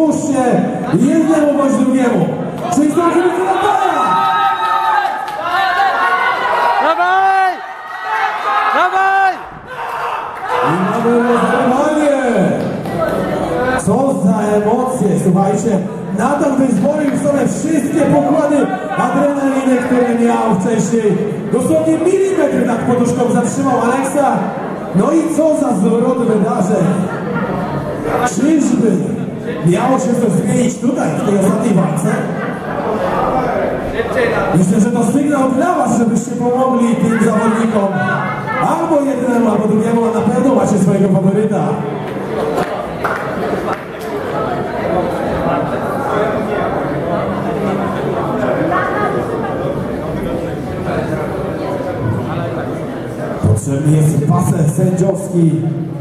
słusznie jednemu bądź drugiemu. Czyli zdążymy do Natana! Dawaj! Dawaj! I mamy rozerwanie! Co za emocje, słuchajcie. Natan wyzwolił sobie wszystkie pokłady adrenaliny, które miał wcześniej. Dosłownie milimetr nad poduszką zatrzymał Aleksa. No i co za zwrot wydarzeń. Czyżby miało się coś zmienić tutaj, w tej ostatniej walce? Myślę, że to sygnał dla was, żebyście pomogli tym zawodnikom. Albo jednemu, albo drugiemu, a na pewno macie swojego faworyta. Potrzebny jest pasek sędziowski.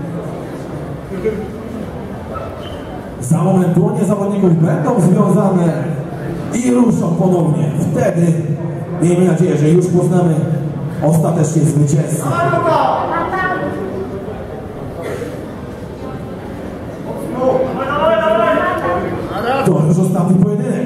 Za moment dłonie zawodników będą związane i ruszą ponownie. Wtedy miejmy nadzieję, że już poznamy ostatecznie zwycięzcę. To już ostatni pojedynek.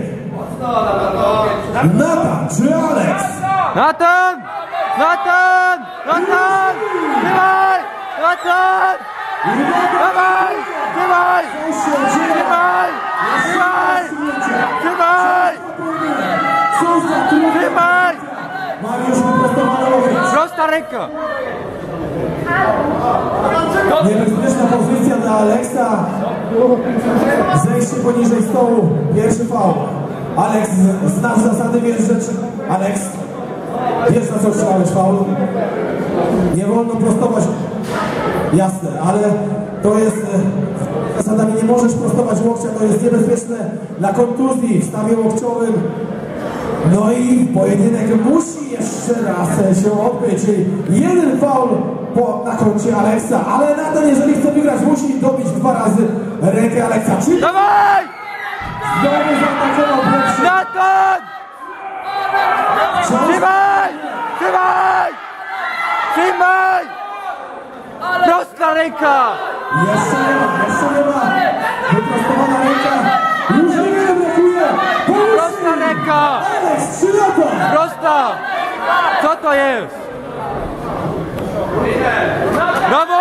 Natan czy Aleks? Natan! Natan! Natan! Trzymaj! Natan! Dawaj! Trzymaj! Trzymaj! Trzymaj! Trzymaj! Trzymaj! Mariusz wyprostowany łokieć. Prosta ręka! Niebezpieczna pozycja dla Aleksa. Zejście poniżej stołu. Pierwszy faul. Aleks, znasz zasady, wiesz rzeczy. Aleks, wiesz na co strzelałeś faul? Nie wolno prostować. Jasne, ale to jest... Zasadami nie możesz prostować łokcia, to jest niebezpieczne dla kontuzji w stawie łokciowym. No i pojedynek musi jeszcze raz się odbyć. Jeden faul na koncie Aleksa, ale Natan, jeżeli chce wygrać, musi dobić 2 razy rękę Aleksa. Czyli... Dawaj! Znowu zaatakował pierwszy. Natan! Trzymaj! Trzymaj! Trzymaj! Prosta ręka! Jeszcze nie ma. Wyprostowana ręka. Już niewiele brakuje. Prosta ręka! Aleks, 3 lata. Prosta! Co to jest? Brawo!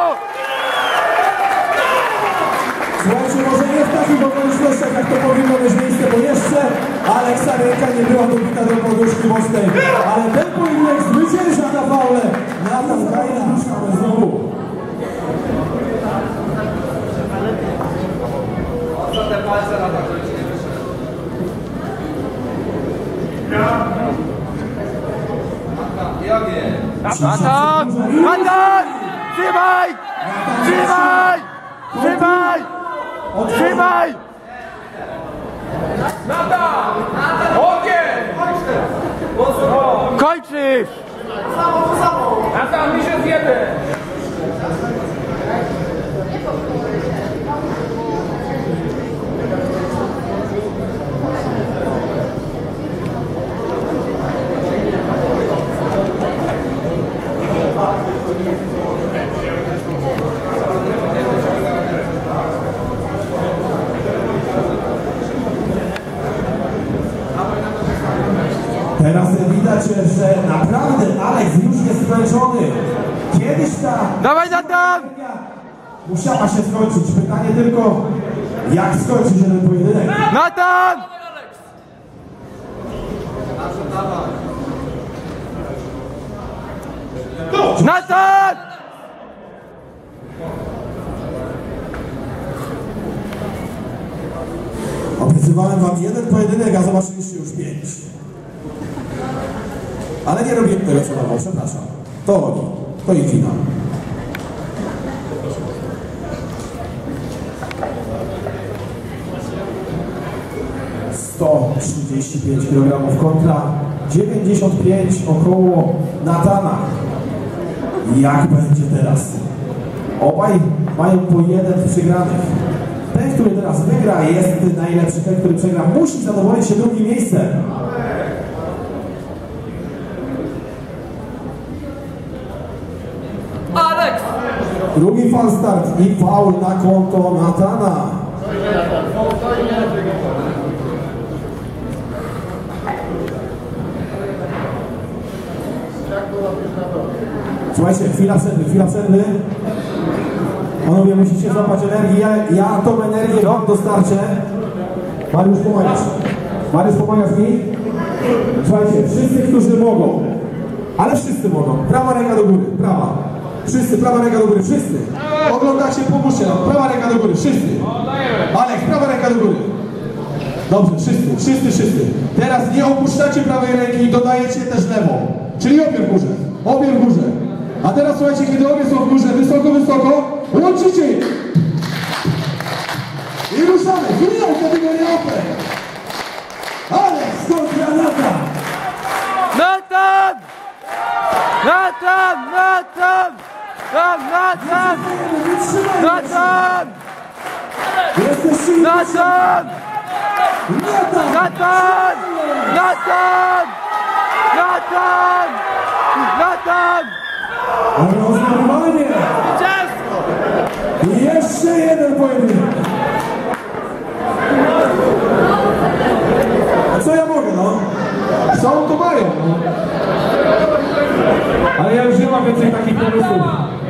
Słuchajcie, może nie w takich okolicznościach, jak to powinno mieć miejsce, bo jeszcze Aleksa ręka nie była dobita do poduszki mocnej, ale ten pojedynek zwycięża na faule. Natan daje na ale znowu. Ostatnie palce na to, żeby ci nie wyszło. Natan! Natan! Trzymaj! Trzymaj! Trzymaj! Trzymaj! Natan! Ogień! Kończysz! Natan, mi się zjebie! Teraz widać, że naprawdę Aleks już jest zmęczony. Kiedyś ta... Dawaj, Natan! musiała się skończyć. Pytanie tylko, jak skończy się ten pojedynek. Natan! Natan! Obiecywałem wam jeden pojedynek, a zobaczyliście już 5. Ale nie robię tego, co dawał, przepraszam. To i finał. ...135 kg kontra 95 około Natana. Jak będzie teraz? Obaj mają po 1 przegranych. Ten, który teraz wygra, jest najlepszy. Ten, który przegra, musi zadowolić się drugim miejscem. Aleks! Drugi falstart i faul na konto Natana. Słuchajcie, chwila przerwy. Panowie, musicie złapać energię. Ja tą energię wam dostarczę. Mariusz, pomagasz mi? Słuchajcie, wszyscy, którzy mogą, ale wszyscy mogą. Prawa ręka do góry, prawa. Wszyscy, prawa ręka do góry, wszyscy. Oglądacie, pomóżcie nam. Prawa ręka do góry, wszyscy. Aleks, prawa ręka do góry. Dobrze, wszyscy. Teraz nie opuszczacie prawej ręki i dodajecie też lewą. Czyli obie w górze. A teraz słuchajcie, kiedy obie są w górze, wysoko, łączycie je. I ruszamy. Finał kategorii Open. Aleks kontra Natan. Natan! Rozmawianie. I jeszcze jeden pojedynek. A co ja mogę, no? Są to mają, no. Ale ja już nie mam więcej takich pomysłów.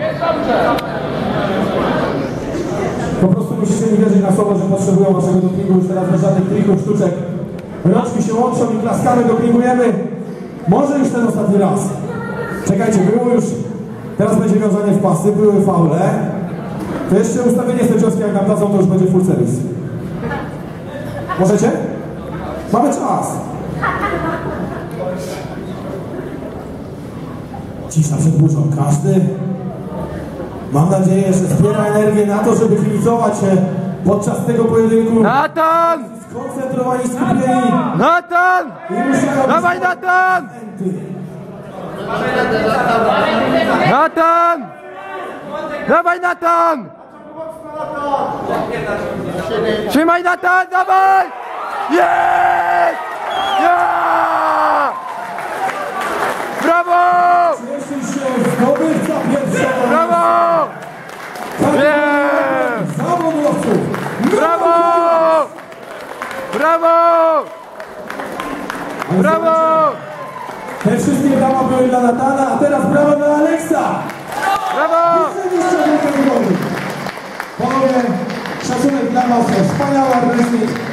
Po prostu musicie mi wierzyć na słowo, że potrzebują waszego dopingu. Już teraz bez żadnych trików, sztuczek. Rączki się łączą i klaskamy, dopingujemy. Może już ten ostatni raz. Czekajcie, było już... Teraz będzie wiązanie w pasy, były faule. To jeszcze ustawienie sędziowskie, jak nam dadzą, to już będzie full service. Możecie? Mamy czas. Cisza przed burzą. Każdy, mam nadzieję, że zbiera energię na to, żeby kibicować się podczas tego pojedynku. Natan! Skoncentrowani, skupieni. Natan! Dawaj, Natan! Natan! Dawaj, Natan! Trzymaj, Natan, dawaj! Jest! Ja! Brawo! Cieszy się zdobywca pierwszego. Brawo! Nie! Zawodowców. Brawo! Brawo! Brawo! Te wszystkie brawa były dla Natana, a teraz brawa dla Aleksa. Brawo! Panowie, szacunek dla was, wspaniała wrestling.